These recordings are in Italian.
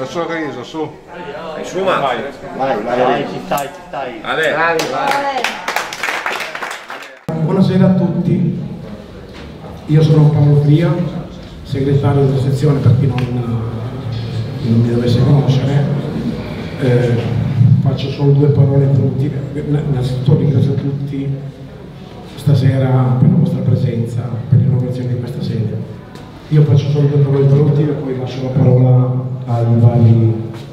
Faccio sorriso, su. Su, ma Vai, ci stai. vai. Buonasera a tutti, io sono Paolo Fria, segretario della sezione per chi non mi dovesse conoscere. Faccio solo due parole introduttive. Innanzitutto ringrazio a tutti stasera per la vostra presenza, per l'inaugurazione di questa sede. Io faccio solo due parole introduttive e poi lascio la parola agli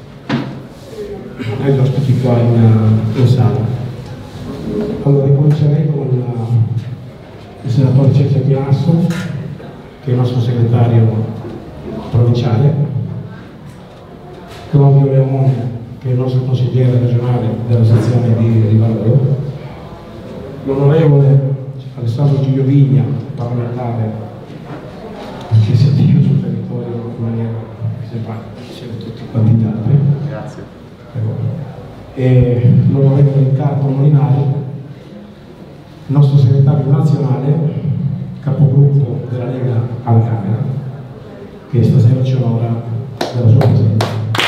ospiti qua in sala. Allora, ricomincerei con il senatore Cezio Chiasso, che è il nostro segretario provinciale, Claudio Leone, che è il nostro consigliere regionale della sezione di Rivarolo, l'onorevole Alessandro Giulio Vigna, parlamentare che si attiva sul territorio in maniera simpatica, siamo tutti candidati. Grazie. E l'onorevole Riccardo Molinari, il nostro segretario nazionale, capogruppo della Lega alla Camera, che stasera ci onora della sua presenza.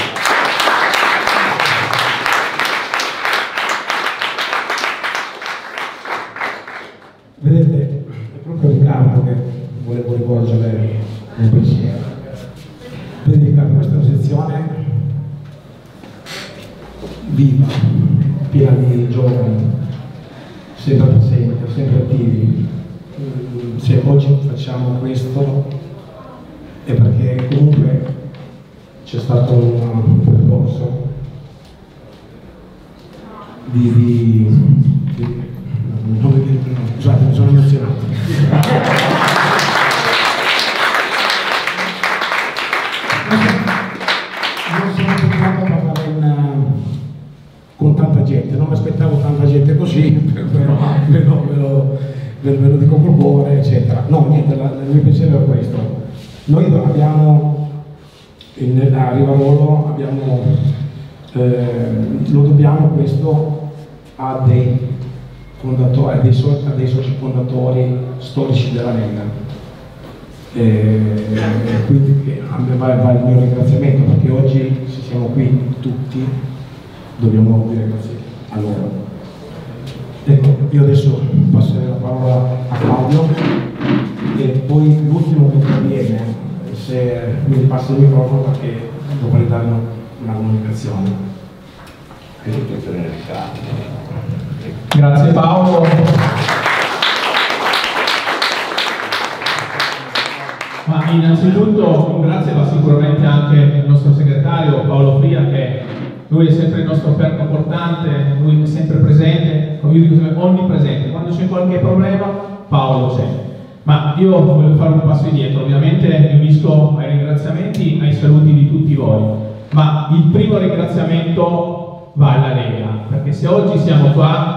Vedete, è proprio Riccardo che volevo rivolgere un pensiero. Vedi Riccardo, questa è una sezione viva, piena di giovani, sempre presenti, sempre attivi. Se oggi facciamo questo è perché comunque c'è stato un percorso scusate, mi sono emozionato. Non sono abituato a parlare con tanta gente, non mi aspettavo tanta gente così, però ve lo dico col cuore, eccetera. No, niente, il mio pensiero è questo. Noi abbiamo, a Rivarolo, lo dobbiamo questo a dei fondatori, a dei soci fondatori storici della Lega. Quindi a me va il mio ringraziamento, perché oggi se siamo qui tutti dobbiamo dire grazie a loro. Ecco, io adesso passerei la parola a Claudio e poi l'ultimo che interviene, se mi passa il microfono, perché dovrei dare una comunicazione. Grazie Paolo. Ma innanzitutto un grazie va sicuramente anche il nostro segretario Paolo Fria, che lui è sempre il nostro perno portante, lui è sempre presente, io dico sempre onnipresente, quando c'è qualche problema Paolo c'è. Ma io voglio fare un passo indietro, ovviamente mi unisco ai ringraziamenti, ai saluti di tutti voi, ma il primo ringraziamento va alla Lega, perché se oggi siamo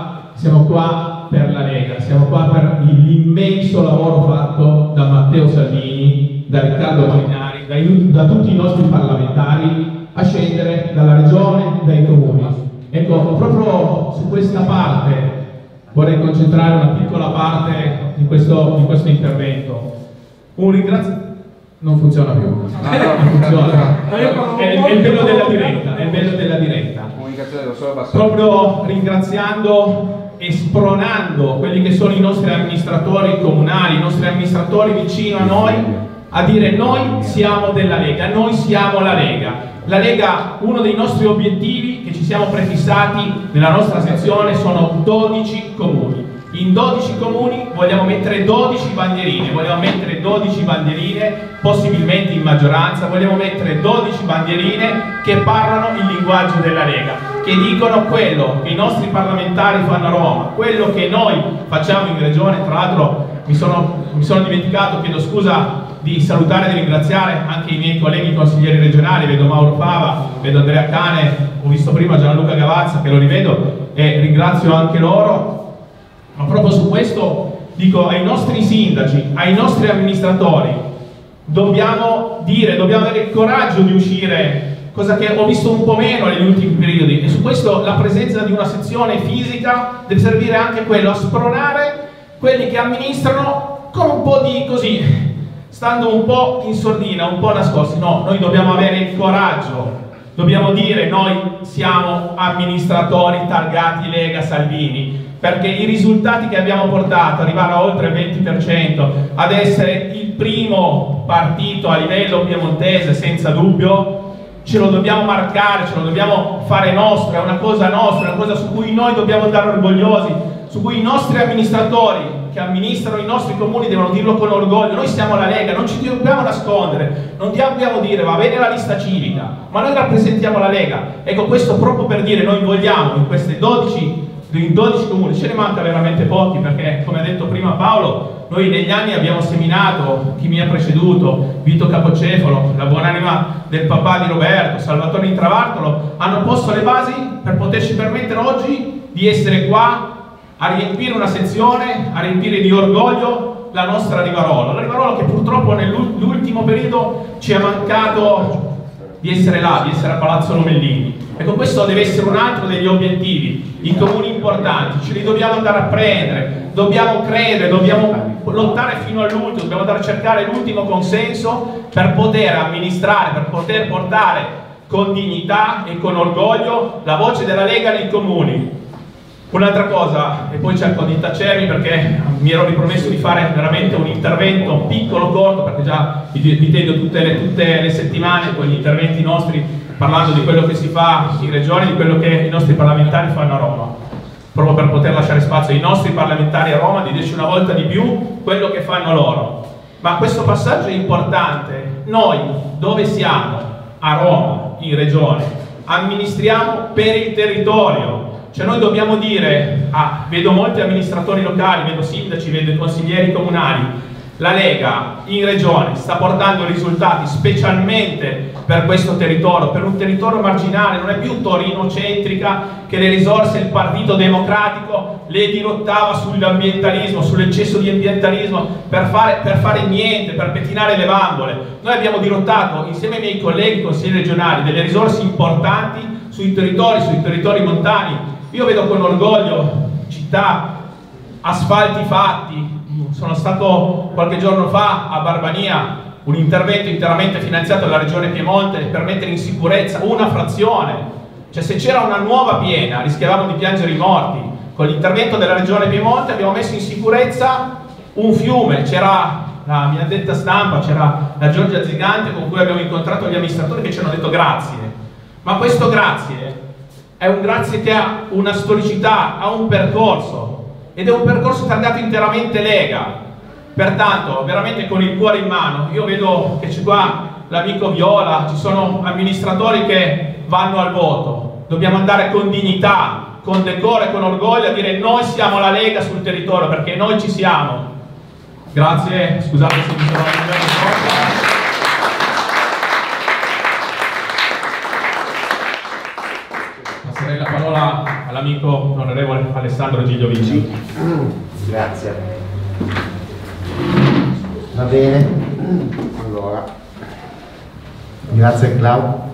qua per la Lega, siamo qua per l'immenso lavoro fatto da Matteo Salvini, da Riccardo Molinari, da tutti i nostri parlamentari, a scendere dalla regione, dai comuni. Ecco, proprio su questa parte vorrei concentrare una piccola parte di questo intervento. Un ringraziamento. Non funziona più. Non funziona. È il bello della diretta, è il bello della diretta. Proprio ringraziando e spronando quelli che sono i nostri amministratori comunali, i nostri amministratori vicino a noi, a dire: noi siamo della Lega, noi siamo la Lega. La Lega, uno dei nostri obiettivi che ci siamo prefissati nella nostra sezione sono 12 comuni. In 12 comuni vogliamo mettere 12 bandierine, possibilmente in maggioranza, vogliamo mettere 12 bandierine che parlano il linguaggio della Lega, che dicono quello che i nostri parlamentari fanno a Roma, quello che noi facciamo in regione. Tra l'altro mi sono dimenticato, chiedo scusa, di salutare e di ringraziare anche i miei colleghi consiglieri regionali, vedo Mauro Fava, vedo Andrea Cane, ho visto prima Gianluca Gavazza che lo rivedo e ringrazio anche loro. Ma proprio su questo dico ai nostri sindaci, ai nostri amministratori, dobbiamo avere il coraggio di uscire, cosa che ho visto un po' meno negli ultimi periodi, e su questo la presenza di una sezione fisica deve servire anche quello, a spronare quelli che amministrano con un po' di così, stando un po' in sordina, un po' nascosti. No, noi dobbiamo avere il coraggio dobbiamo dire noi siamo amministratori targati Lega Salvini, perché i risultati che abbiamo portato, arrivare a oltre il 20%, ad essere il primo partito a livello piemontese senza dubbio, ce lo dobbiamo marcare, ce lo dobbiamo fare nostro, è una cosa nostra, è una cosa su cui noi dobbiamo andare orgogliosi, su cui i nostri amministratori che amministrano i nostri comuni devono dirlo con orgoglio. Noi siamo la Lega, non ci dobbiamo nascondere, non dobbiamo dire va bene la lista civica, ma noi rappresentiamo la Lega. Ecco, questo proprio per dire noi vogliamo in queste 12 comuni, ce ne manca veramente pochi perché, come ha detto prima Paolo, noi negli anni abbiamo seminato, chi mi ha preceduto, Vito Capocefalo, la buonanima del papà di Roberto, Salvatore Intravartolo, hanno posto le basi per poterci permettere oggi di essere qua a riempire una sezione, a riempire di orgoglio la nostra Rivarolo. La Rivarolo che purtroppo nell'ultimo periodo ci è mancato di essere là, di essere a Palazzo Lomellini. Ecco, questo deve essere un altro degli obiettivi, i comuni importanti, ce li dobbiamo andare a prendere, dobbiamo credere, dobbiamo lottare fino all'ultimo, dobbiamo andare a cercare l'ultimo consenso per poter amministrare, per poter portare con dignità e con orgoglio la voce della Lega nei comuni. Un'altra cosa, e poi cerco di tacermi perché mi ero ripromesso di fare veramente un intervento piccolo, corto, perché già vi tedio tutte le settimane con gli interventi nostri parlando di quello che si fa in regione, di quello che i nostri parlamentari fanno a Roma, proprio per poter lasciare spazio ai nostri parlamentari a Roma di dirci una volta di più quello che fanno loro. Ma questo passaggio è importante. Noi dove siamo? A Roma, in regione, amministriamo per il territorio. Cioè noi dobbiamo dire, vedo molti amministratori locali, vedo sindaci, vedo i consiglieri comunali, la Lega in regione sta portando risultati specialmente per questo territorio, per un territorio marginale, non è più Torino centrica che le risorse il Partito Democratico le dirottava sull'ambientalismo, sull'eccesso di ambientalismo per fare niente, per pettinare le bambole. Noi abbiamo dirottato insieme ai miei colleghi consiglieri regionali delle risorse importanti sui territori montani. Io vedo con orgoglio città, asfalti fatti. Sono stato qualche giorno fa a Barbania, un intervento interamente finanziato dalla Regione Piemonte per mettere in sicurezza una frazione. Cioè se c'era una nuova piena rischiavamo di piangere i morti. Con l'intervento della Regione Piemonte abbiamo messo in sicurezza un fiume, c'era la mia addetta stampa, c'era la Giorgia Zigante con cui abbiamo incontrato gli amministratori che ci hanno detto grazie. Ma questo grazie è un grazie che ha una storicità, ha un percorso, ed è un percorso targato interamente Lega. Pertanto, veramente con il cuore in mano, io vedo che c'è qua l'amico Viola, ci sono amministratori che vanno al voto. Dobbiamo andare con dignità, con decoro e con orgoglio a dire noi siamo la Lega sul territorio, perché noi ci siamo. Grazie, scusate se mi sono allungato. Passerei la parola all'amico onorevole Alessandro Gigliovici. Grazie. Va bene. Allora. Grazie Claudio.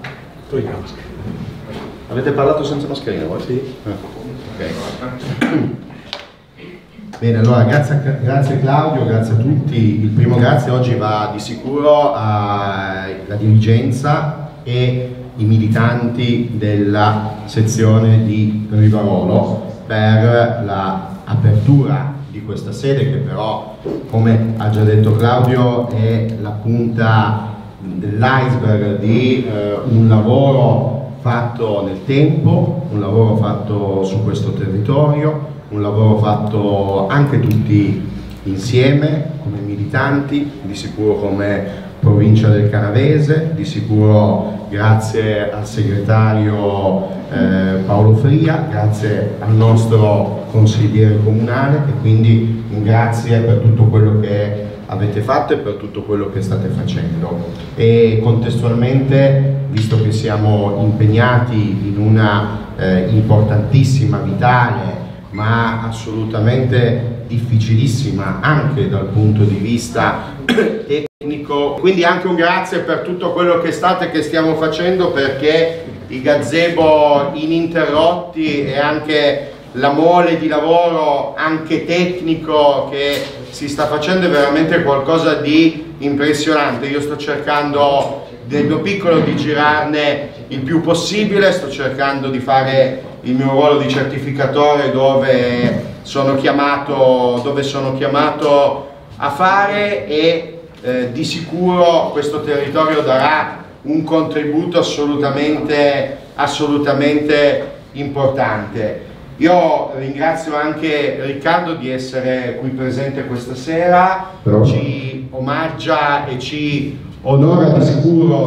Avete parlato senza mascherina voi? Sì. Ok. Bene, allora grazie Claudio, grazie a tutti. Il primo grazie oggi va di sicuro alla dirigenza e i militanti della sezione di Rivarolo per l'apertura di questa sede, che però, come ha già detto Claudio, è la punta dell'iceberg di un lavoro fatto nel tempo, un lavoro fatto su questo territorio, un lavoro fatto anche tutti insieme come militanti, di sicuro come provincia del Canavese, di sicuro grazie al segretario Paolo Fria, grazie al nostro consigliere comunale, e quindi un grazie per tutto quello che avete fatto e per tutto quello che state facendo. E contestualmente, visto che siamo impegnati in una importantissima, vitale, ma assolutamente difficilissima anche dal punto di vista tecnico, quindi anche un grazie per tutto quello che state e che stiamo facendo, perché i gazebo ininterrotti e anche la mole di lavoro anche tecnico che si sta facendo è veramente qualcosa di impressionante. Io sto cercando nel mio piccolo di girarne il più possibile, sto cercando di fare il mio ruolo di certificatore dove sono chiamato a fare, e di sicuro questo territorio darà un contributo assolutamente importante. Io ringrazio anche Riccardo di essere qui presente questa sera, ci omaggia e ci onora di sicuro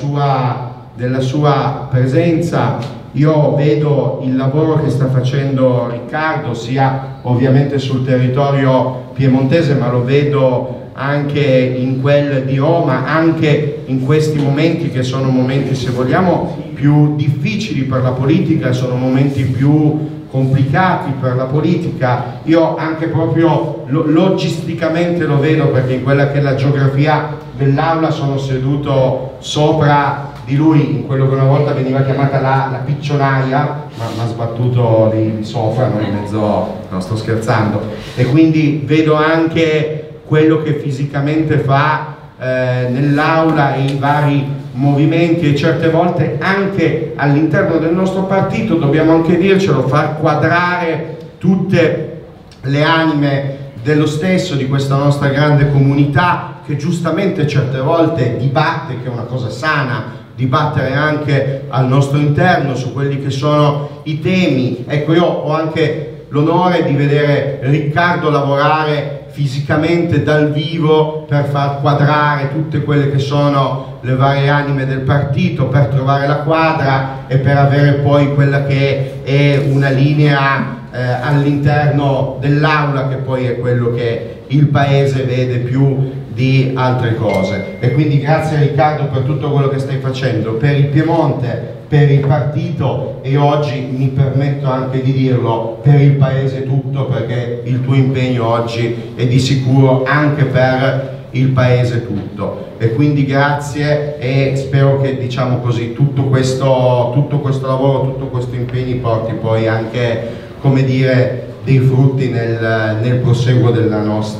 della sua presenza. Io vedo il lavoro che sta facendo Riccardo, sia ovviamente sul territorio piemontese, ma lo vedo anche in quel di Roma, anche in questi momenti che sono momenti, se vogliamo, più difficili per la politica, sono momenti più complicati per la politica. Io anche proprio logisticamente lo vedo, perché in quella che è la geografia dell'aula sono seduto sopra di lui, in quello che una volta veniva chiamata la piccionaia, ma mi ha sbattuto di sopra, no, in mezzo, no, sto scherzando, e quindi vedo anche quello che fisicamente fa nell'aula e i vari movimenti, e certe volte anche all'interno del nostro partito, dobbiamo anche dircelo, far quadrare tutte le anime dello stesso, di questa nostra grande comunità che giustamente certe volte dibatte, che è una cosa sana, dibattere anche al nostro interno su quelli che sono i temi. Ecco, io ho anche l'onore di vedere Riccardo lavorare fisicamente dal vivo per far quadrare tutte quelle che sono le varie anime del partito, per trovare la quadra e per avere poi quella che è una linea all'interno dell'aula, che poi è quello che il paese vede più di altre cose. E quindi grazie Riccardo per tutto quello che stai facendo per il Piemonte, per il partito, e oggi mi permetto anche di dirlo, per il paese tutto, perché il tuo impegno oggi è di sicuro anche per il paese tutto. E quindi grazie, e spero che, diciamo così, tutto questo lavoro, tutto questo impegno porti poi anche, come dire, dei frutti nel proseguo della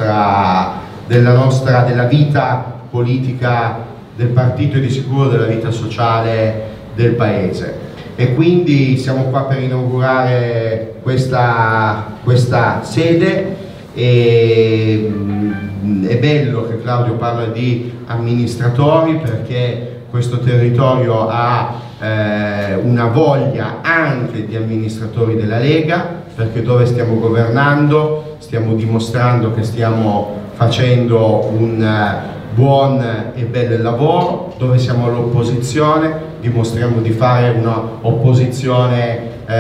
vita politica del partito e di sicuro della vita sociale del paese. E quindi siamo qua per inaugurare questa sede, e è bello che Claudio parla di amministratori, perché questo territorio ha una voglia anche di amministratori della Lega, perché dove stiamo governando stiamo dimostrando che stiamo facendo un buon e bello lavoro. Dove siamo all'opposizione dimostriamo di fare una opposizione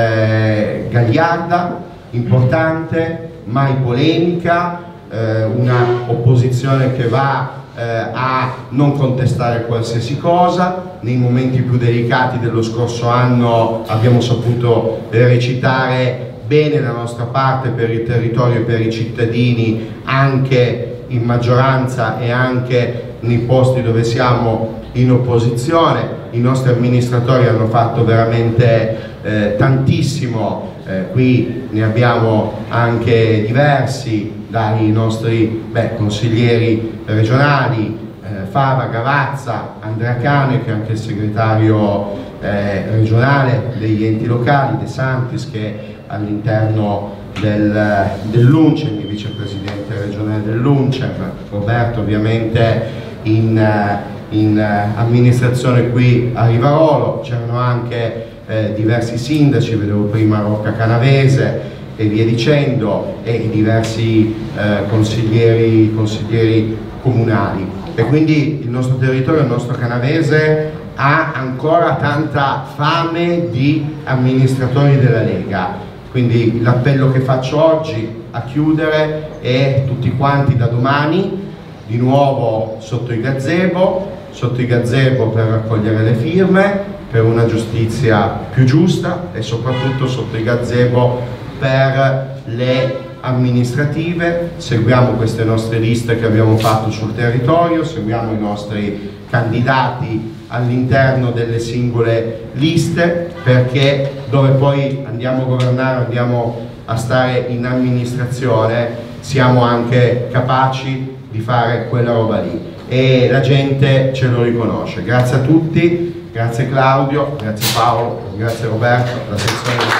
gagliarda, importante, mai polemica, una opposizione che va a non contestare qualsiasi cosa. Nei momenti più delicati dello scorso anno abbiamo saputo recitare bene la nostra parte per il territorio e per i cittadini, anche in maggioranza e anche nei posti dove siamo in opposizione. I nostri amministratori hanno fatto veramente tantissimo, qui ne abbiamo anche diversi, dai nostri consiglieri regionali, Fava, Gavazza, Andrea Cane, che è anche il segretario regionale degli enti locali, De Santis, che è all'interno dell'UNCEM, il vicepresidente regionale dell'UNCEM, Roberto ovviamente in amministrazione qui a Rivarolo. C'erano anche diversi sindaci, vedevo prima Rocca Canavese e via dicendo, e diversi consiglieri comunali. E quindi il nostro territorio, il nostro Canavese, ha ancora tanta fame di amministratori della Lega. Quindi l'appello che faccio oggi a chiudere è tutti quanti da domani di nuovo sotto i gazebo per raccogliere le firme per una giustizia più giusta, e soprattutto sotto i gazebo per le amministrative. Seguiamo queste nostre liste che abbiamo fatto sul territorio, seguiamo i nostri candidati all'interno delle singole liste, perché dove poi andiamo a governare, andiamo a stare in amministrazione, siamo anche capaci di fare quella roba lì, e la gente ce lo riconosce. Grazie a tutti grazie Claudio, grazie Paolo, grazie Roberto, la sezione di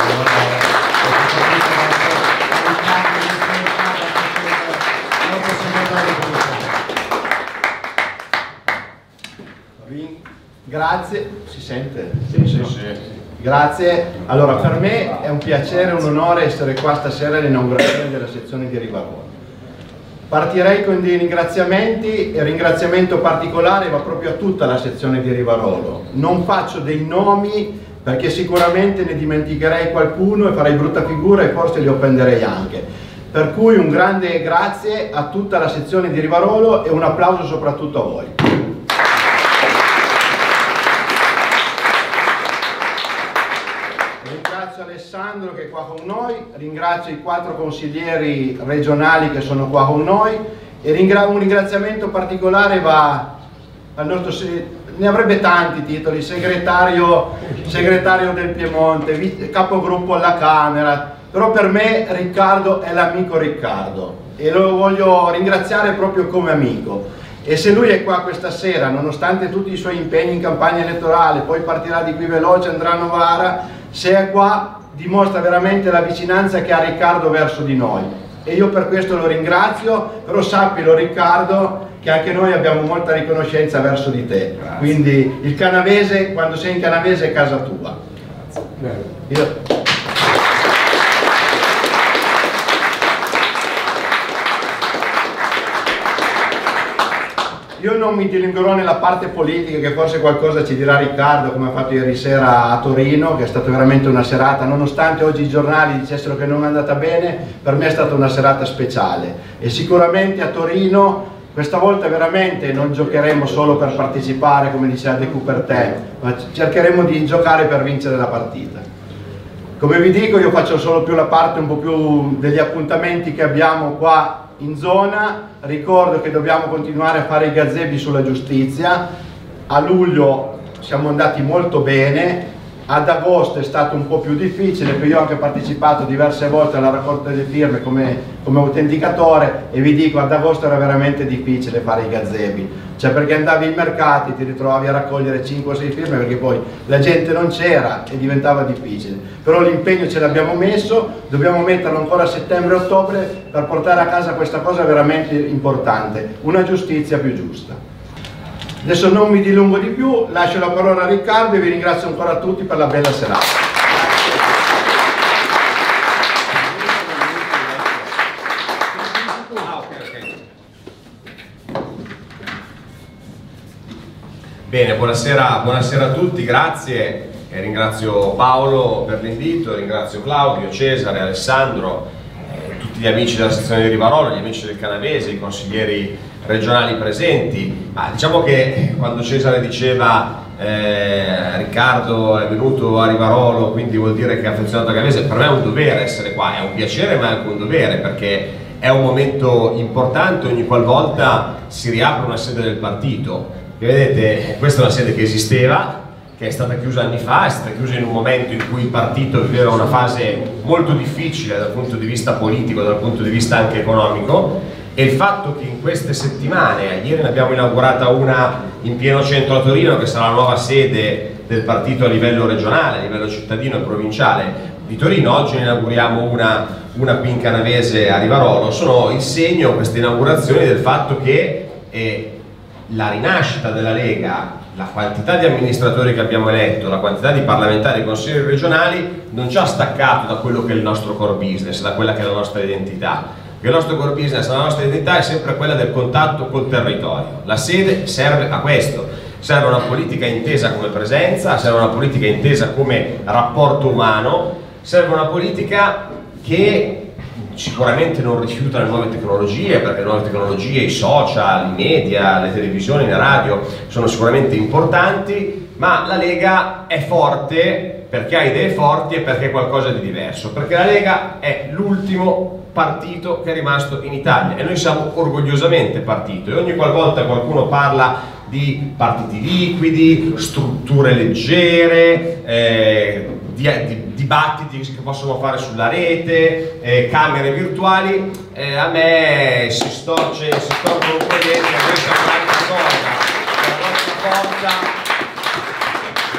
Grazie, si sente? Sì. Grazie. Allora, per me è un piacere e un onore essere qua stasera all'inaugurazione della sezione di Rivarolo. Partirei con dei ringraziamenti, e il ringraziamento particolare va proprio a tutta la sezione di Rivarolo. Non faccio dei nomi perché sicuramente ne dimenticherei qualcuno e farei brutta figura e forse li offenderei anche. Per cui un grande grazie a tutta la sezione di Rivarolo e un applauso soprattutto a voi. Ringrazio Alessandro che è qua con noi, ringrazio i 4 consiglieri regionali che sono qua con noi e un ringraziamento particolare va al nostro, ne avrebbe tanti titoli, segretario del Piemonte, capogruppo alla Camera, però per me Riccardo è l'amico Riccardo e lo voglio ringraziare proprio come amico. E se lui è qua questa sera, nonostante tutti i suoi impegni in campagna elettorale, poi partirà di qui veloce, andrà a Novara, se è qua dimostra veramente la vicinanza che ha Riccardo verso di noi. E io per questo lo ringrazio, però sappilo Riccardo che anche noi abbiamo molta riconoscenza verso di te. Grazie. Quindi il canavese, quando sei in canavese, è casa tua. Grazie. Io non mi dilungherò nella parte politica, che forse qualcosa ci dirà Riccardo, come ha fatto ieri sera a Torino, che è stata veramente una serata, nonostante oggi i giornali dicessero che non è andata bene, per me è stata una serata speciale. E sicuramente a Torino questa volta veramente non giocheremo solo per partecipare, come diceva De Coubertin, ma cercheremo di giocare per vincere la partita. Come vi dico, io faccio solo più la parte un po' più degli appuntamenti che abbiamo qua in zona. Ricordo che dobbiamo continuare a fare i gazebi sulla giustizia. A luglio siamo andati molto bene, ad agosto è stato un po' più difficile, perché io ho anche partecipato diverse volte alla raccolta delle firme come autenticatore e vi dico, ad agosto era veramente difficile fare i gazebi, cioè perché andavi in mercati, ti ritrovavi a raccogliere 5 o 6 firme perché poi la gente non c'era e diventava difficile, però l'impegno ce l'abbiamo messo, dobbiamo metterlo ancora a settembre-ottobre per portare a casa questa cosa veramente importante, una giustizia più giusta. Adesso non mi dilungo di più, lascio la parola a Riccardo e vi ringrazio ancora tutti per la bella serata. Bene, buonasera a tutti, grazie. Ringrazio Paolo per l'invito, ringrazio Claudio, Cesare, Alessandro, tutti gli amici della sezione di Rivarolo, gli amici del Canavese, i consiglieri regionali presenti. Ma diciamo che quando Cesare diceva Riccardo è venuto a Rivarolo, quindi vuol dire che è affezionato al Canavese, per me è un dovere essere qua, è un piacere ma è anche un dovere, perché è un momento importante ogni qualvolta si riapre una sede del partito. E vedete, questa è una sede che esisteva, che è stata chiusa anni fa, è stata chiusa in un momento in cui il partito viveva una fase molto difficile dal punto di vista politico, dal punto di vista anche economico, e il fatto che in queste settimane, ieri ne abbiamo inaugurata una in pieno centro a Torino, che sarà la nuova sede del partito a livello regionale, a livello cittadino e provinciale di Torino, oggi ne inauguriamo una qui in Canavese a Rivarolo, sono il segno, queste inaugurazioni, del fatto che la rinascita della Lega, la quantità di amministratori che abbiamo eletto, la quantità di parlamentari e consiglieri regionali non ci ha staccato da quello che è il nostro core business, da quella che è la nostra identità. Perché il nostro core business, la nostra identità è sempre quella del contatto col territorio. La sede serve a questo, serve una politica intesa come presenza, serve una politica intesa come rapporto umano, serve una politica che sicuramente non rifiuta le nuove tecnologie, perché le nuove tecnologie, i social, i media, le televisioni, le radio sono sicuramente importanti, ma la Lega è forte perché ha idee forti e perché è qualcosa di diverso, perché la Lega è l'ultimo partito che è rimasto in Italia e noi siamo orgogliosamente partito, e ogni qualvolta qualcuno parla di partiti liquidi, strutture leggere, dibattiti che possono fare sulla rete, camere virtuali, a me si storcono un po' dentro, questa è un'altra cosa, la nostra forza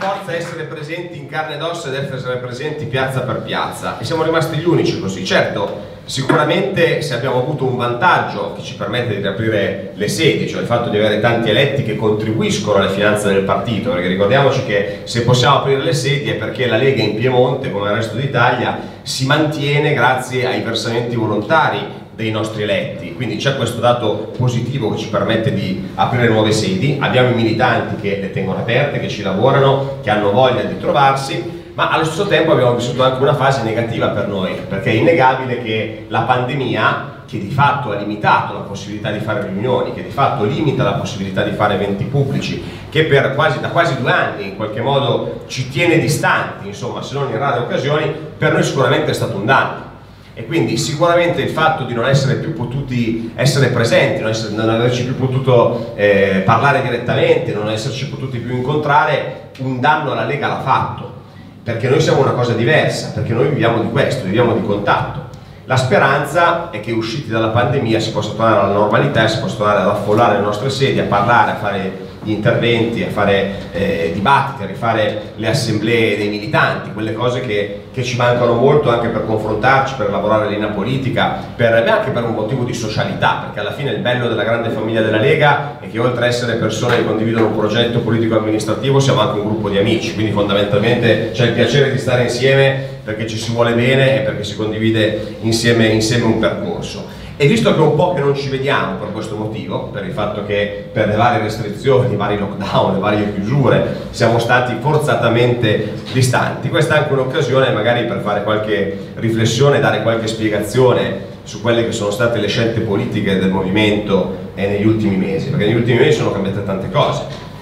forza essere presenti in carne ed ossa ed essere presenti piazza per piazza, e siamo rimasti gli unici così. Certo, sicuramente se abbiamo avuto un vantaggio che ci permette di riaprire le sedi, cioè il fatto di avere tanti eletti che contribuiscono alle finanze del partito, perché ricordiamoci che se possiamo aprire le sedi è perché la Lega in Piemonte, come il resto d'Italia, si mantiene grazie ai versamenti volontari dei nostri eletti, quindi c'è questo dato positivo che ci permette di aprire nuove sedi. Abbiamo i militanti che le tengono aperte, che ci lavorano, che hanno voglia di trovarsi, ma allo stesso tempo abbiamo vissuto anche una fase negativa per noi, perché è innegabile che la pandemia, che di fatto ha limitato la possibilità di fare riunioni, che di fatto limita la possibilità di fare eventi pubblici, che da quasi 2 anni in qualche modo ci tiene distanti, insomma, se non in rare occasioni, per noi sicuramente è stato un danno. E quindi sicuramente il fatto di non essere più potuti essere presenti, non averci più potuto parlare direttamente, non esserci potuti più incontrare, un danno alla Lega l'ha fatto, perché noi siamo una cosa diversa, perché noi viviamo di questo, viviamo di contatto. La speranza è che usciti dalla pandemia si possa tornare alla normalità e si possa tornare ad affollare le nostre sedi, a parlare, a fare gli interventi, a fare dibattiti, a rifare le assemblee dei militanti, quelle cose che ci mancano molto anche per confrontarci, per lavorare linea politica, anche per un motivo di socialità, perché alla fine il bello della grande famiglia della Lega è che oltre a essere persone che condividono un progetto politico-amministrativo siamo anche un gruppo di amici, quindi fondamentalmente c'è il piacere di stare insieme perché ci si vuole bene e perché si condivide insieme un percorso. E visto che è un po' che non ci vediamo per questo motivo, per il fatto che per le varie restrizioni, i vari lockdown, le varie chiusure, siamo stati forzatamente distanti, questa è anche un'occasione magari per fare qualche riflessione, dare qualche spiegazione su quelle che sono state le scelte politiche del movimento negli ultimi mesi, perché negli ultimi mesi sono cambiate tante cose.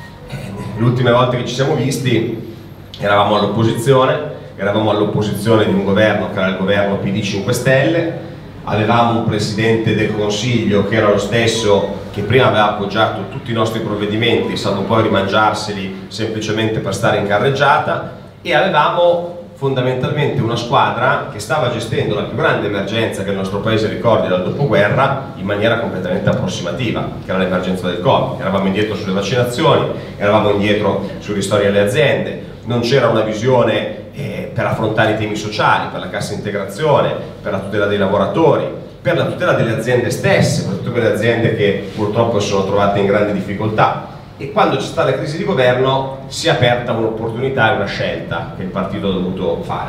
Le ultime volte che ci siamo visti eravamo all'opposizione di un governo che era il governo PD 5 Stelle, avevamo un Presidente del Consiglio che era lo stesso che prima aveva appoggiato tutti i nostri provvedimenti, salvo poi rimangiarseli semplicemente per stare in carreggiata, e avevamo fondamentalmente una squadra che stava gestendo la più grande emergenza che il nostro paese ricordi dal dopoguerra in maniera completamente approssimativa, che era l'emergenza del Covid. Eravamo indietro sulle vaccinazioni, eravamo indietro sui ristori alle aziende, non c'era una visione per affrontare i temi sociali, per la cassa integrazione, per la tutela dei lavoratori, per la tutela delle aziende stesse, per tutte quelle aziende che purtroppo si sono trovate in grande difficoltà. E quando c'è stata la crisi di governo si è aperta un'opportunità e una scelta che il partito ha dovuto fare.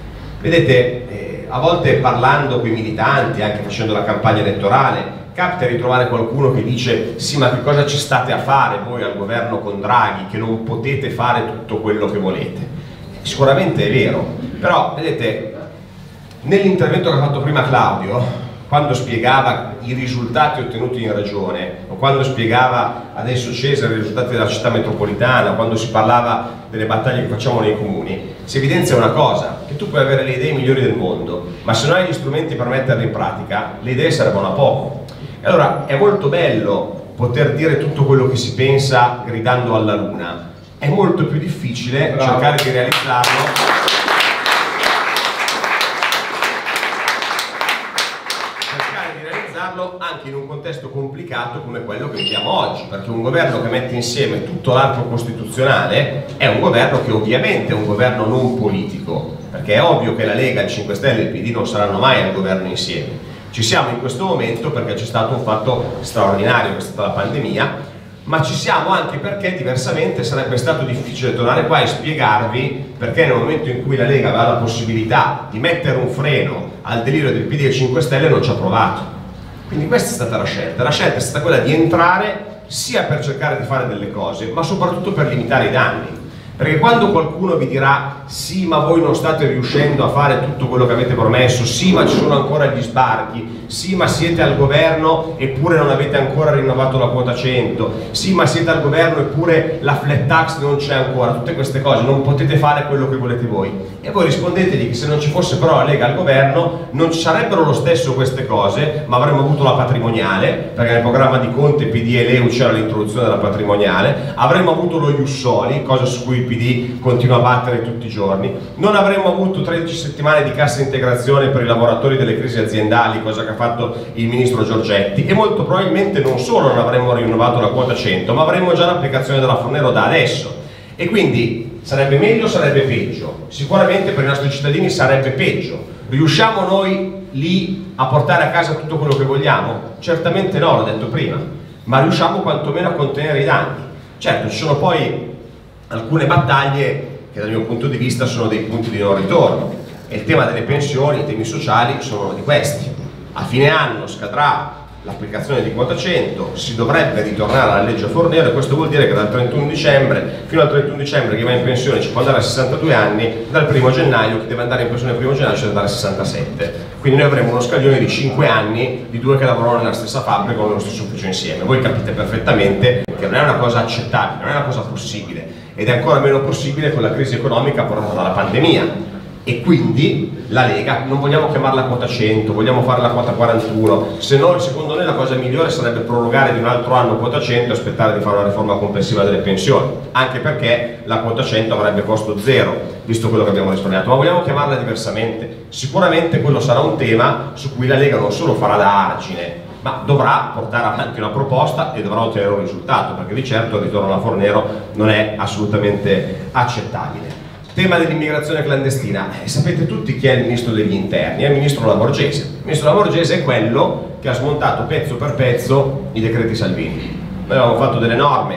Vedete, a volte parlando con i militanti, anche facendo la campagna elettorale, capita di trovare qualcuno che dice: sì, ma che cosa ci state a fare voi al governo con Draghi, che non potete fare tutto quello che volete? Sicuramente è vero, però vedete, nell'intervento che ha fatto prima Claudio, quando spiegava i risultati ottenuti in regione, o quando spiegava adesso Cesare i risultati della città metropolitana, quando si parlava delle battaglie che facciamo nei comuni, si evidenzia una cosa: che tu puoi avere le idee migliori del mondo, ma se non hai gli strumenti per metterle in pratica, le idee servono a poco. E allora è molto bello poter dire tutto quello che si pensa gridando alla luna, è molto più difficile cercare di realizzarlo anche in un contesto complicato come quello che viviamo oggi, perché un governo che mette insieme tutto l'arco costituzionale è un governo che ovviamente è un governo non politico, perché è ovvio che la Lega, il 5 Stelle e il PD non saranno mai al governo insieme. Ci siamo in questo momento perché c'è stato un fatto straordinario che è stata la pandemia, ma ci siamo anche perché diversamente sarebbe stato difficile tornare qua e spiegarvi perché nel momento in cui la Lega aveva la possibilità di mettere un freno al delirio del PD e 5 Stelle non ci ha provato. Quindi questa è stata la scelta è stata quella di entrare sia per cercare di fare delle cose, ma soprattutto per limitare i danni. Perché quando qualcuno vi dirà sì, ma voi non state riuscendo a fare tutto quello che avete promesso, sì, ma ci sono ancora gli sbarchi, sì, ma siete al governo eppure non avete ancora rinnovato la quota 100, sì, ma siete al governo eppure la flat tax non c'è ancora, tutte queste cose, non potete fare quello che volete voi. E voi rispondetegli che se non ci fosse però la Lega al governo non ci sarebbero lo stesso queste cose, ma avremmo avuto la patrimoniale, perché nel programma di Conte, PD e Leu c'era l'introduzione della patrimoniale, avremmo avuto lo Ius Soli, cosa su cui il PD continua a battere tutti i giorni, non avremmo avuto 13 settimane di cassa integrazione per i lavoratori delle crisi aziendali, cosa che ha fatto il ministro Giorgetti, e molto probabilmente non solo non avremmo rinnovato la quota 100, ma avremmo già l'applicazione della Fornero da adesso. E quindi sarebbe meglio o sarebbe peggio? Sicuramente per i nostri cittadini sarebbe peggio. Riusciamo noi lì a portare a casa tutto quello che vogliamo? Certamente no, l'ho detto prima, ma riusciamo quantomeno a contenere i danni. Certo, ci sono poi alcune battaglie che dal mio punto di vista sono dei punti di non ritorno, e il tema delle pensioni, i temi sociali sono uno di questi. A fine anno scadrà l'applicazione di quota 100, si dovrebbe ritornare alla legge Fornero, e questo vuol dire che dal 31 dicembre fino al 31 dicembre chi va in pensione ci può andare a 62 anni, dal 1 gennaio chi deve andare in pensione il 1 gennaio ci deve andare a 67. Quindi noi avremo uno scaglione di 5 anni di due che lavorano nella stessa fabbrica o nello stesso ufficio insieme. Voi capite perfettamente che non è una cosa accettabile, non è una cosa possibile, ed è ancora meno possibile con la crisi economica portata dalla pandemia. E quindi la Lega, non vogliamo chiamarla quota 100, vogliamo fare la quota 41, se no secondo noi la cosa migliore sarebbe prorogare di un altro anno quota 100 e aspettare di fare una riforma complessiva delle pensioni, anche perché la quota 100 avrebbe costo zero, visto quello che abbiamo risparmiato. Ma vogliamo chiamarla diversamente? Sicuramente quello sarà un tema su cui la Lega non solo farà da argine, ma dovrà portare avanti una proposta e dovrà ottenere un risultato, perché di certo il ritorno alla Fornero non è assolutamente accettabile. Tema dell'immigrazione clandestina, sapete tutti chi è il ministro degli interni, è il ministro Lamorgese. Il ministro Lamorgese è quello che ha smontato pezzo per pezzo i decreti Salvini. Noi avevamo fatto delle norme,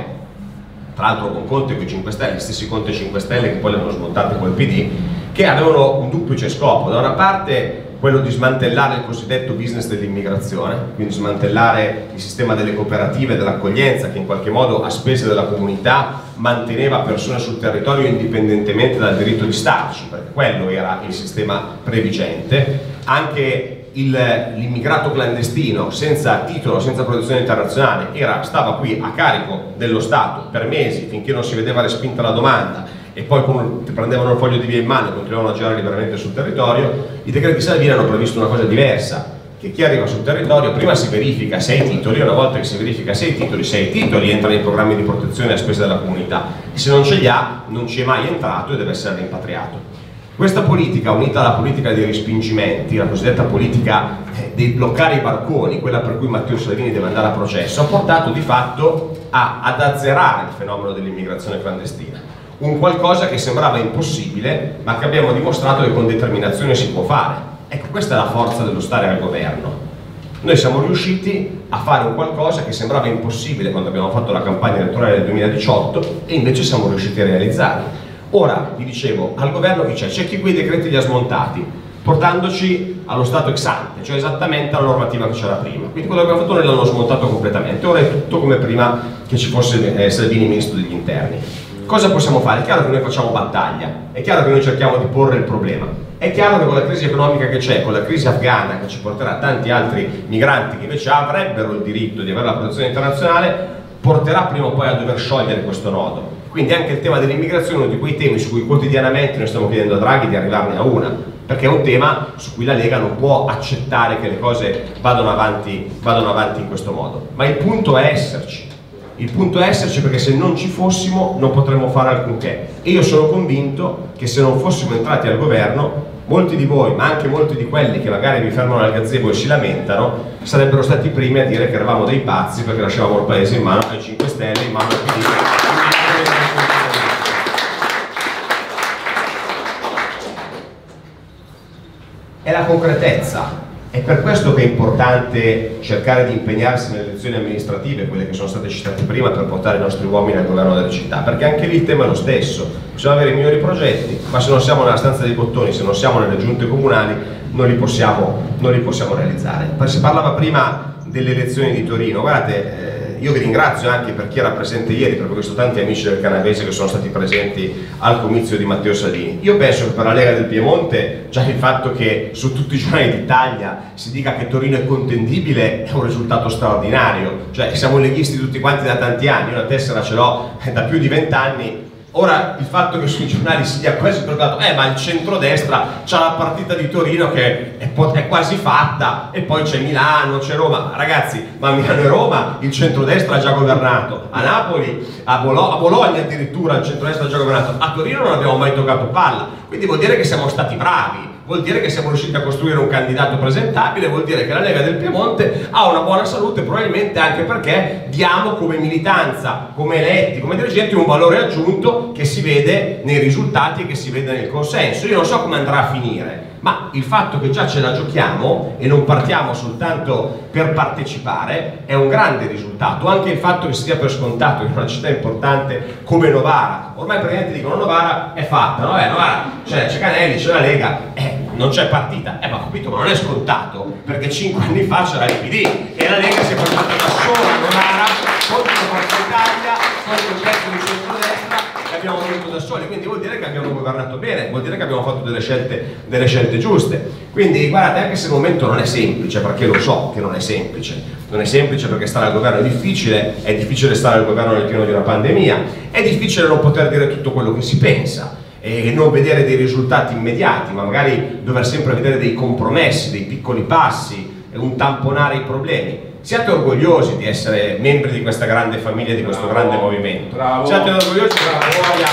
tra l'altro con Conte e con i 5 Stelle, gli stessi Conte e 5 Stelle che poi le hanno smontate col PD, che avevano un duplice scopo. Da una parte quello di smantellare il cosiddetto business dell'immigrazione, quindi smantellare il sistema delle cooperative e dell'accoglienza che in qualche modo a spese della comunità manteneva persone sul territorio indipendentemente dal diritto di starci, perché quello era il sistema previgente. Anche l'immigrato clandestino senza titolo, senza protezione internazionale stava qui a carico dello Stato per mesi finché non si vedeva respinta la domanda, e poi prendevano il foglio di via in mano e continuavano a girare liberamente sul territorio. I decreti Salvini hanno previsto una cosa diversa, che chi arriva sul territorio prima si verifica se ha i titoli, una volta che si verifica se ha i titoli entra nei programmi di protezione a spese della comunità, e se non ce li ha non ci è mai entrato e deve essere rimpatriato. Questa politica, unita alla politica dei respingimenti, la cosiddetta politica dei bloccare i barconi, quella per cui Matteo Salvini deve andare a processo, ha portato di fatto ad azzerare il fenomeno dell'immigrazione clandestina. Un qualcosa che sembrava impossibile, ma che abbiamo dimostrato che con determinazione si può fare. Ecco, questa è la forza dello stare al governo. Noi siamo riusciti a fare un qualcosa che sembrava impossibile quando abbiamo fatto la campagna elettorale del 2018, e invece siamo riusciti a realizzare. Ora, vi dicevo, al governo chi c'è? C'è chi quei decreti li ha smontati, portandoci allo stato ex ante, cioè esattamente alla normativa che c'era prima. Quindi quello che abbiamo fatto noi l'hanno smontato completamente, ora è tutto come prima che ci fosse Salvini ministro degli interni. Cosa possiamo fare? È chiaro che noi facciamo battaglia, è chiaro che noi cerchiamo di porre il problema, è chiaro che con la crisi economica che c'è, con la crisi afghana che ci porterà tanti altri migranti che invece avrebbero il diritto di avere la protezione internazionale, porterà prima o poi a dover sciogliere questo nodo. Quindi anche il tema dell'immigrazione è uno di quei temi su cui quotidianamente noi stiamo chiedendo a Draghi di arrivarne a una, perché è un tema su cui la Lega non può accettare che le cose vadano avanti in questo modo. Ma il punto è esserci. Il punto è esserci, perché se non ci fossimo non potremmo fare alcunché. E io sono convinto che se non fossimo entrati al governo, molti di voi, ma anche molti di quelli che magari vi fermano al gazebo e si lamentano, sarebbero stati i primi a dire che eravamo dei pazzi perché lasciavamo il paese in mano ai 5 Stelle, in mano al PD. È la concretezza. È per questo che è importante cercare di impegnarsi nelle elezioni amministrative, quelle che sono state citate prima, per portare i nostri uomini al governo delle città, perché anche lì il tema è lo stesso. Bisogna avere i migliori progetti, ma se non siamo nella stanza dei bottoni, se non siamo nelle giunte comunali, non li possiamo realizzare. Si parlava prima delle elezioni di Torino. Guardate, io vi ringrazio anche per chi era presente ieri, perché ho visto tanti amici del Canavese che sono stati presenti al comizio di Matteo Salvini. Io penso che per la Lega del Piemonte già il fatto che su tutti i giornali d'Italia si dica che Torino è contendibile è un risultato straordinario. Cioè, siamo leghisti tutti quanti da tanti anni, io la tessera ce l'ho da più di 20 anni. Ora il fatto che sui giornali si dia quasi proclamato ma il centrodestra c'ha la partita di Torino che è quasi fatta, e poi c'è Milano, c'è Roma. Ragazzi, ma a Milano e Roma il centrodestra ha già governato, a Napoli, a Bologna addirittura il centrodestra ha già governato, a Torino non abbiamo mai toccato palla, quindi vuol dire che siamo stati bravi. vuol dire che siamo riusciti a costruire un candidato presentabile, vuol dire che la Lega del Piemonte ha una buona salute, probabilmente anche perché diamo come militanza, come eletti, come dirigenti un valore aggiunto che si vede nei risultati e che si vede nel consenso. Io non so come andrà a finire, ma il fatto che già ce la giochiamo e non partiamo soltanto per partecipare è un grande risultato. Anche il fatto che si dia per scontato che in una città importante come Novara, ormai praticamente dicono Novara è fatta, no? Novara c'è Canelli, c'è la Lega, non c'è partita, ma ho capito, ma non è scontato, perché 5 anni fa c'era il PD e la Lega si è portata da sola a Novara contro Forza Italia, contro il pezzo di centrodestra, e abbiamo vinto da soli, quindi vuol dire che abbiamo governato bene, vuol dire che abbiamo fatto delle scelte giuste. Quindi guardate, anche se il momento non è semplice, perché lo so che non è semplice, non è semplice perché stare al governo è difficile stare al governo nel pieno di una pandemia, è difficile non poter dire tutto quello che si pensa e non vedere dei risultati immediati, ma magari dover sempre vedere dei compromessi, dei piccoli passi, un tamponare i problemi. Siate orgogliosi di essere membri di questa grande famiglia, di questo grande movimento. Bravo. Siate orgogliosi della storia,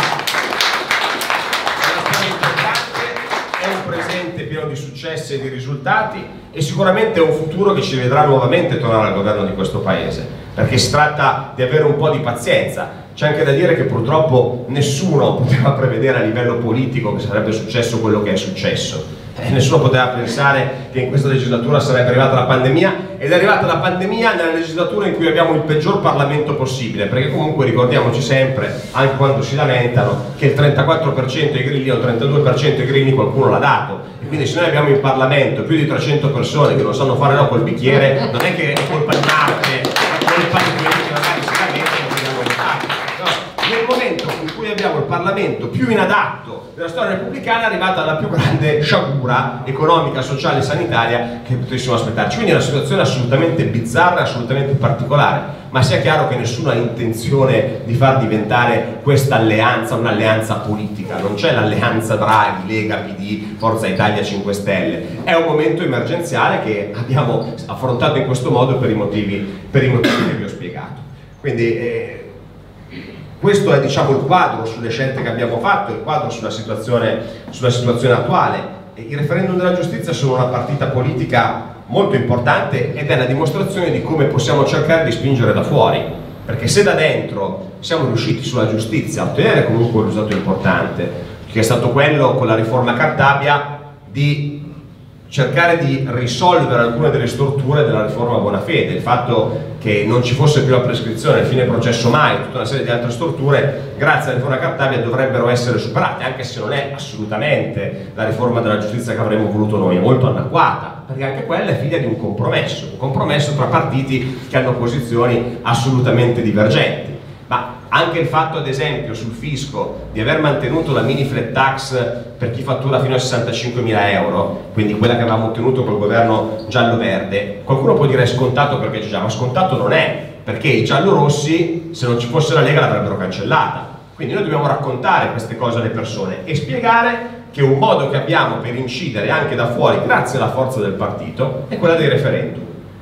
è una storia importante, è un presente pieno di successi e di risultati e sicuramente è un futuro che ci vedrà nuovamente tornare al governo di questo paese, perché si tratta di avere un po' di pazienza. C'è anche da dire che purtroppo nessuno poteva prevedere a livello politico che sarebbe successo quello che è successo. Nessuno poteva pensare che in questa legislatura sarebbe arrivata la pandemia, ed è arrivata la pandemia nella legislatura in cui abbiamo il peggior Parlamento possibile, perché comunque ricordiamoci sempre, anche quando si lamentano, che il 34% ai grilli o il 32% ai grilli qualcuno l'ha dato, e quindi se noi abbiamo in Parlamento più di 300 persone che non sanno fare no col bicchiere, non è che è colpa di Marte, è colpa di quelli che magari si lamentano e non votato. Nel momento in cui abbiamo il Parlamento più inadatto della storia repubblicana è arrivata la più grande sciagura economica, sociale e sanitaria che potessimo aspettarci. Quindi è una situazione assolutamente bizzarra, assolutamente particolare, ma sia chiaro che nessuno ha intenzione di far diventare questa alleanza un'alleanza politica. Non c'è l'alleanza Draghi, Lega, PD, Forza Italia, 5 Stelle. È un momento emergenziale che abbiamo affrontato in questo modo per i motivi che vi ho spiegato. Quindi questo è, diciamo, il quadro sulle scelte che abbiamo fatto, il quadro sulla situazione attuale. I referendum della giustizia sono una partita politica molto importante ed è una dimostrazione di come possiamo cercare di spingere da fuori, perché se da dentro siamo riusciti sulla giustizia a ottenere comunque un risultato importante, che è stato quello con la riforma Cartabia di cercare di risolvere alcune delle storture della riforma Bonafede, il fatto che non ci fosse più la prescrizione, il fine processo mai, tutta una serie di altre storture, grazie alla riforma Cartabia dovrebbero essere superate, anche se non è assolutamente la riforma della giustizia che avremmo voluto noi, è molto anacquata, perché anche quella è figlia di un compromesso tra partiti che hanno posizioni assolutamente divergenti. Ma anche il fatto, ad esempio, sul fisco di aver mantenuto la mini flat tax per chi fattura fino a 65.000 euro, quindi quella che avevamo ottenuto col governo giallo-verde, qualcuno può dire è scontato perché c'è già, ma scontato non è, perché i giallorossi, se non ci fosse la Lega, l'avrebbero cancellata. Quindi noi dobbiamo raccontare queste cose alle persone e spiegare che un modo che abbiamo per incidere anche da fuori, grazie alla forza del partito, è quella dei referendum.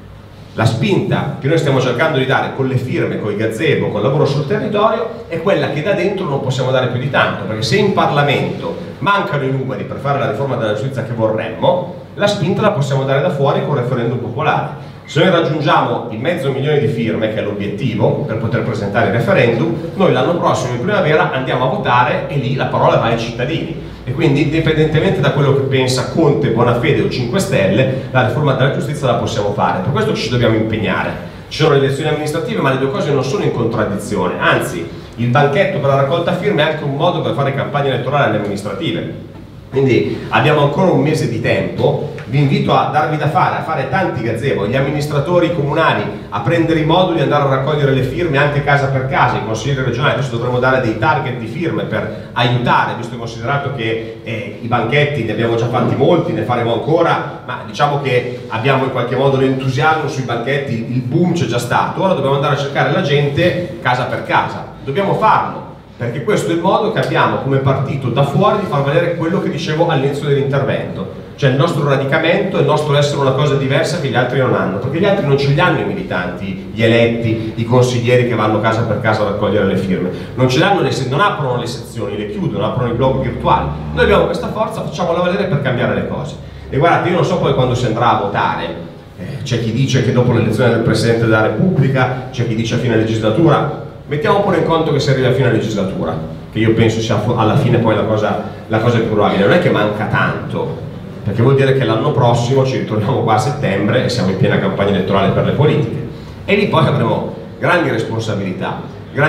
La spinta che noi stiamo cercando di dare con le firme, con i gazebo, con il lavoro sul territorio è quella che da dentro non possiamo dare più di tanto, perché se in Parlamento mancano i numeri per fare la riforma della giustizia che vorremmo, la spinta la possiamo dare da fuori con il referendum popolare. Se noi raggiungiamo il 500.000 di firme, che è l'obiettivo per poter presentare il referendum, noi l'anno prossimo in primavera andiamo a votare e lì la parola va ai cittadini. E quindi, indipendentemente da quello che pensa Conte, Bonafede o 5 Stelle, la riforma della giustizia la possiamo fare. Per questo ci dobbiamo impegnare. Ci sono le elezioni amministrative, ma le due cose non sono in contraddizione. Anzi, il banchetto per la raccolta firme è anche un modo per fare campagna elettorale alle amministrative. Quindi abbiamo ancora un mese di tempo, vi invito a darvi da fare, a fare tanti gazebo, gli amministratori comunali a prendere i moduli, andare a raccogliere le firme anche casa per casa, i consiglieri regionali adesso dovremo dare dei target di firme per aiutare, visto e considerato che i banchetti ne abbiamo già fatti molti, ne faremo ancora, ma diciamo che abbiamo in qualche modo l'entusiasmo sui banchetti, il boom c'è già stato, ora dobbiamo andare a cercare la gente casa per casa, dobbiamo farlo. Perché questo è il modo che abbiamo come partito da fuori di far valere quello che dicevo all'inizio dell'intervento, cioè il nostro radicamento, il nostro essere una cosa diversa che gli altri non hanno, perché gli altri non ce li hanno i militanti, gli eletti, i consiglieri che vanno casa per casa a raccogliere le firme, non ce l'hanno, non aprono le sezioni, le chiudono, aprono i blog virtuali. Noi abbiamo questa forza, facciamola valere per cambiare le cose. E guardate, io non so poi quando si andrà a votare, c'è chi dice che dopo l'elezione del Presidente della Repubblica, c'è chi dice a fine legislatura, mettiamo pure in conto che si arriva a fine legislatura, che io penso sia alla fine poi la cosa più probabile. Non è che manca tanto, perché vuol dire che l'anno prossimo ci ritorniamo qua a settembre e siamo in piena campagna elettorale per le politiche, e lì poi avremo grandi responsabilità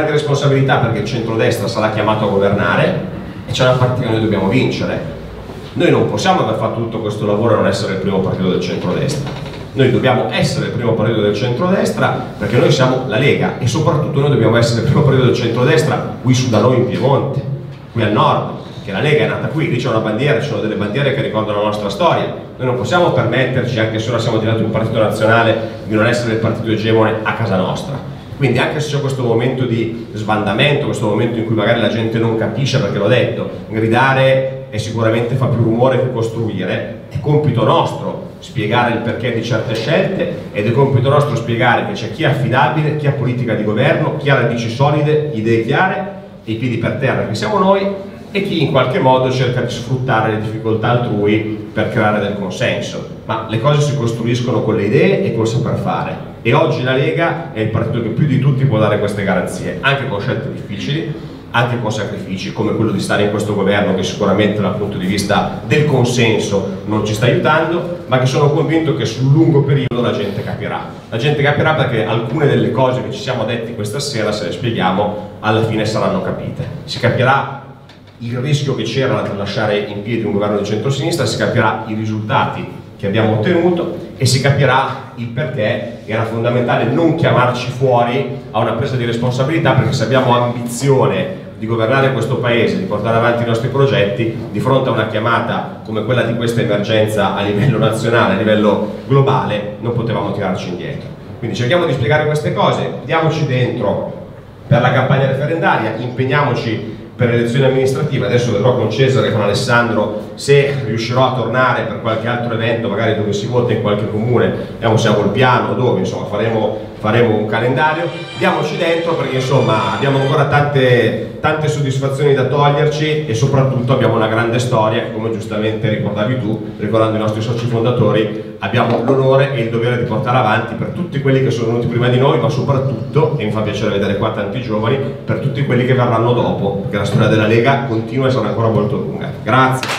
perché il centrodestra sarà chiamato a governare e c'è una partita che noi dobbiamo vincere. Noi non possiamo aver fatto tutto questo lavoro e non essere il primo partito del centrodestra. Noi dobbiamo essere il primo partito del centrodestra perché noi siamo la Lega, e soprattutto noi dobbiamo essere il primo partito del centrodestra qui su da noi in Piemonte, qui al nord, che la Lega è nata qui, lì c'è una bandiera, ci sono delle bandiere che ricordano la nostra storia. Noi non possiamo permetterci, anche se ora siamo diventati un partito nazionale, di non essere il partito egemone a casa nostra. Quindi anche se c'è questo momento di sbandamento, questo momento in cui magari la gente non capisce, perché l'ho detto, gridare e sicuramente fa più rumore che costruire, è compito nostro spiegare il perché di certe scelte, ed è compito nostro spiegare che c'è chi è affidabile, chi ha politica di governo, chi ha radici solide, idee chiare e i piedi per terra, che siamo noi, e chi in qualche modo cerca di sfruttare le difficoltà altrui per creare del consenso. Ma le cose si costruiscono con le idee e col saper fare, e oggi la Lega è il partito che più di tutti può dare queste garanzie, anche con scelte difficili, anche con sacrifici come quello di stare in questo governo, che sicuramente dal punto di vista del consenso non ci sta aiutando, ma che sono convinto che sul lungo periodo la gente capirà. La gente capirà perché alcune delle cose che ci siamo detti questa sera, se le spieghiamo, alla fine saranno capite. Si capirà il rischio che c'era nel lasciare in piedi un governo di centrosinistra, si capirà i risultati che abbiamo ottenuto e si capirà il perché era fondamentale non chiamarci fuori a una presa di responsabilità, perché se abbiamo ambizione di governare questo paese, di portare avanti i nostri progetti, di fronte a una chiamata come quella di questa emergenza a livello nazionale, a livello globale, non potevamo tirarci indietro. Quindi cerchiamo di spiegare queste cose, diamoci dentro per la campagna referendaria, impegniamoci per le elezioni amministrative. Adesso vedrò con Cesare e con Alessandro se riuscirò a tornare per qualche altro evento, magari dove si vota in qualche comune, vediamo se abbiamo il piano, dove, insomma faremo un calendario. Diamoci dentro, perché insomma abbiamo ancora tante soddisfazioni da toglierci, e soprattutto abbiamo una grande storia che, come giustamente ricordavi tu, ricordando i nostri soci fondatori, abbiamo l'onore e il dovere di portare avanti per tutti quelli che sono venuti prima di noi, ma soprattutto, e mi fa piacere vedere qua tanti giovani, per tutti quelli che verranno dopo, perché la storia della Lega continua e sarà ancora molto lunga. Grazie.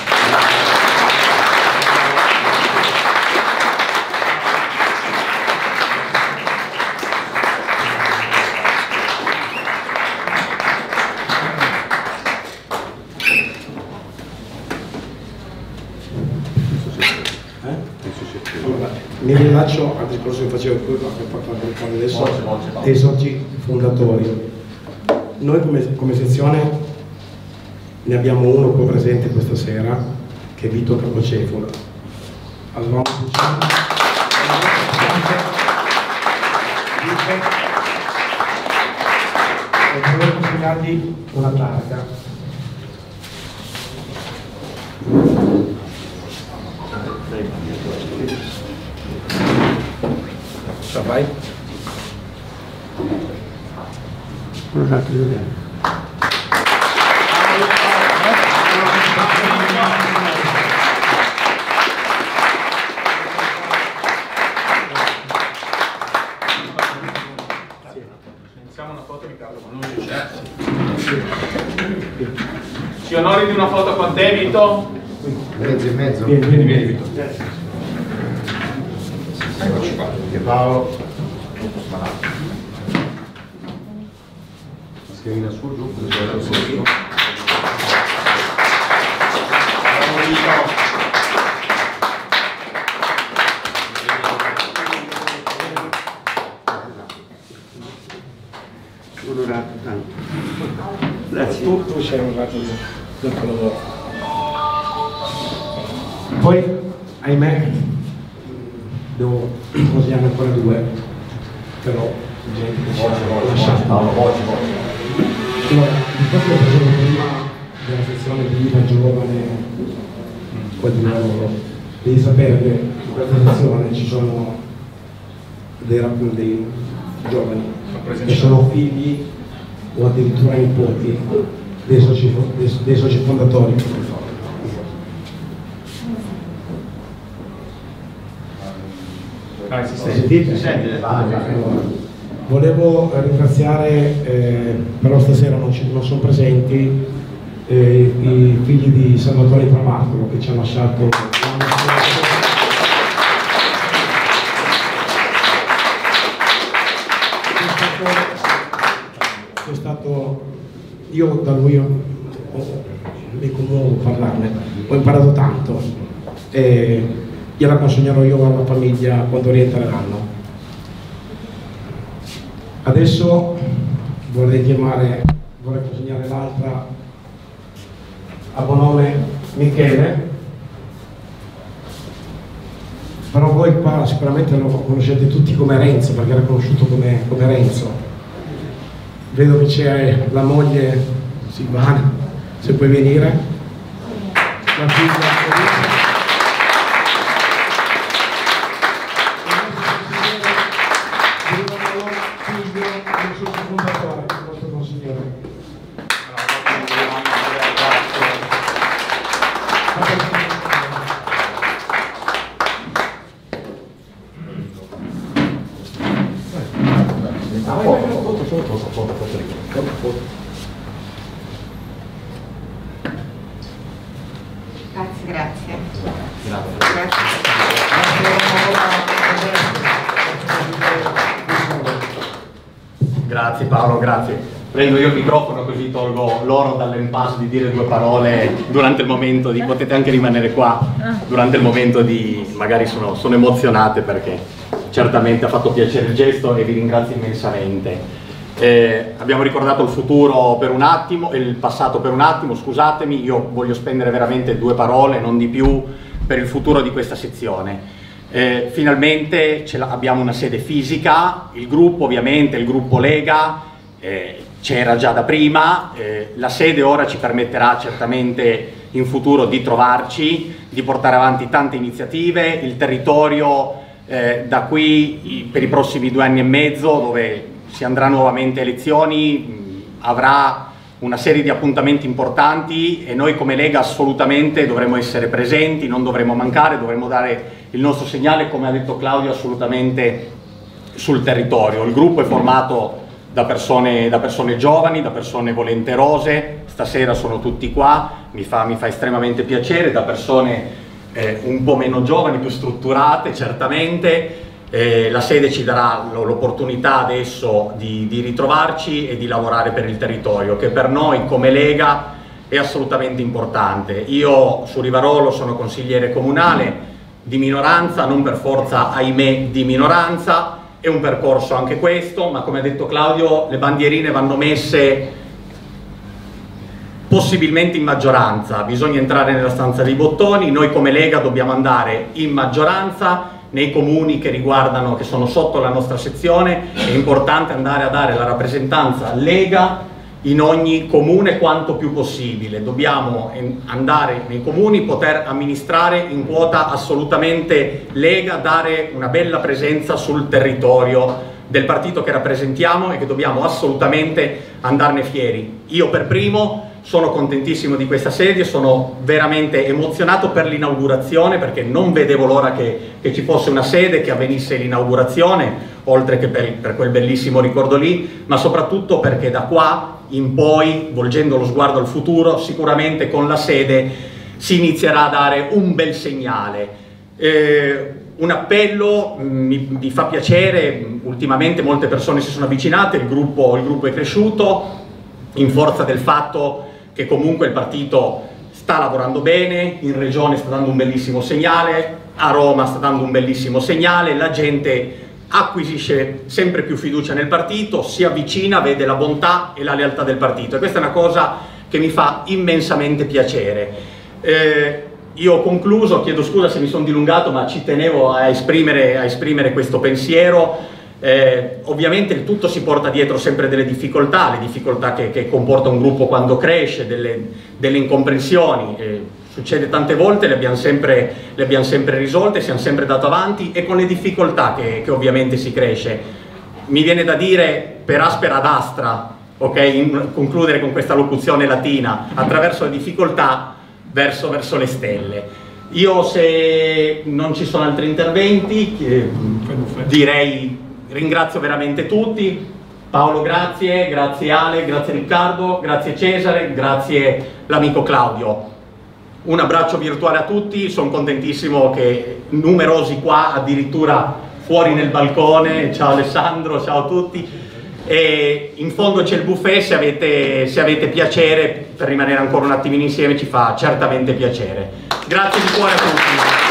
Mi rilaccio al discorso che facevo prima, adesso dei soci fondatori. Noi come sezione ne abbiamo uno qua presente questa sera, che è Vito Capocefola. Avevamo e volevo consegnargli una targa. Vai. Iniziamo una foto, Riccardo, ma non c'è. Ci onori di una foto con te, Vito? Mezzo e mezzo. Vieni, Vito. Eccoci qua. E Paolo. Mascherina su, giù. Onorato tanto. Grazie. Tu sei onorato del tuo lavoro. Poi, ahimè, devo consegnare ancora due, però gente che ci ha lasciato. Allora, di questo che facevo prima della sezione di vita giovane, quel di lavoro, devi sapere che in questa sezione ci sono dei giovani che sono figli o addirittura nipoti dei soci fondatori. Sentite? Volevo ringraziare, però stasera non sono presenti, i figli di Salvatore Tramatolo che ci hanno lasciato. È stato, io da lui mi commuovo parlarne, ho imparato tanto e gliela consegnerò io alla famiglia quando rientreranno. Adesso vorrei consegnare l'altra a buon nome Michele, però voi qua sicuramente lo conoscete tutti come Renzo, perché era conosciuto come Renzo. Vedo che c'è la moglie Silvana, se puoi venire, la figlia. Grazie. Grazie Paolo, grazie. Prendo io il microfono così tolgo loro dall'impasse di dire due parole durante il momento di, potete anche rimanere qua, durante il momento di, magari sono emozionate perché certamente ha fatto piacere il gesto e vi ringrazio immensamente. Abbiamo ricordato il futuro per un attimo, il passato per un attimo, scusatemi, io voglio spendere veramente due parole, non di più, per il futuro di questa sezione. Finalmente abbiamo una sede fisica, il gruppo ovviamente, il gruppo Lega, c'era già da prima, la sede ora ci permetterà certamente in futuro di trovarci, di portare avanti tante iniziative, il territorio da qui per i prossimi 2 anni e mezzo, dove si andrà nuovamente a elezioni, avrà una serie di appuntamenti importanti e noi come Lega assolutamente dovremo essere presenti, non dovremo mancare, dovremo dare il nostro segnale, come ha detto Claudio, assolutamente sul territorio. Il gruppo è formato da persone giovani, da persone volenterose, stasera sono tutti qua, mi fa estremamente piacere, da persone un po' meno giovani, più strutturate certamente. La sede ci darà l'opportunità adesso di ritrovarci e di lavorare per il territorio, che per noi come Lega è assolutamente importante. Io su Rivarolo sono consigliere comunale di minoranza, non per forza, ahimè, di minoranza, è un percorso anche questo, ma come ha detto Claudio, le bandierine vanno messe possibilmente in maggioranza, bisogna entrare nella stanza dei bottoni, noi come Lega dobbiamo andare in maggioranza nei comuni che riguardano, che sono sotto la nostra sezione, è importante andare a dare la rappresentanza Lega in ogni comune quanto più possibile. Dobbiamo andare nei comuni, poter amministrare in quota assolutamente Lega, dare una bella presenza sul territorio del partito che rappresentiamo e che dobbiamo assolutamente andarne fieri. Io per primo sono contentissimo di questa sede, sono veramente emozionato per l'inaugurazione perché non vedevo l'ora che ci fosse una sede, che avvenisse l'inaugurazione, oltre che per quel bellissimo ricordo lì, ma soprattutto perché da qua in poi, volgendo lo sguardo al futuro, sicuramente con la sede si inizierà a dare un bel segnale. Un appello, mi fa piacere, ultimamente molte persone si sono avvicinate, il gruppo è cresciuto in forza del fatto che comunque il partito sta lavorando bene, in regione sta dando un bellissimo segnale, a Roma sta dando un bellissimo segnale, la gente acquisisce sempre più fiducia nel partito, si avvicina, vede la bontà e la lealtà del partito e questa è una cosa che mi fa immensamente piacere. Io ho concluso, chiedo scusa se mi sono dilungato, ma ci tenevo a esprimere questo pensiero. Ovviamente il tutto si porta dietro sempre delle difficoltà, le difficoltà che comporta un gruppo quando cresce, delle incomprensioni, succede tante volte, le abbiamo sempre risolte, siamo sempre dato avanti, e con le difficoltà che ovviamente si cresce. Mi viene da dire per aspera ad astra, ok? Concludere con questa locuzione latina, attraverso le difficoltà verso le stelle. Io, se non ci sono altri interventi, direi ringrazio veramente tutti. Paolo grazie, grazie Ale, grazie Riccardo, grazie Cesare, grazie l'amico Claudio. Un abbraccio virtuale a tutti, sono contentissimo che numerosi qua, addirittura fuori nel balcone. Ciao Alessandro, ciao a tutti. E in fondo c'è il buffet, se avete piacere per rimanere ancora un attimino insieme ci fa certamente piacere. Grazie di cuore a tutti.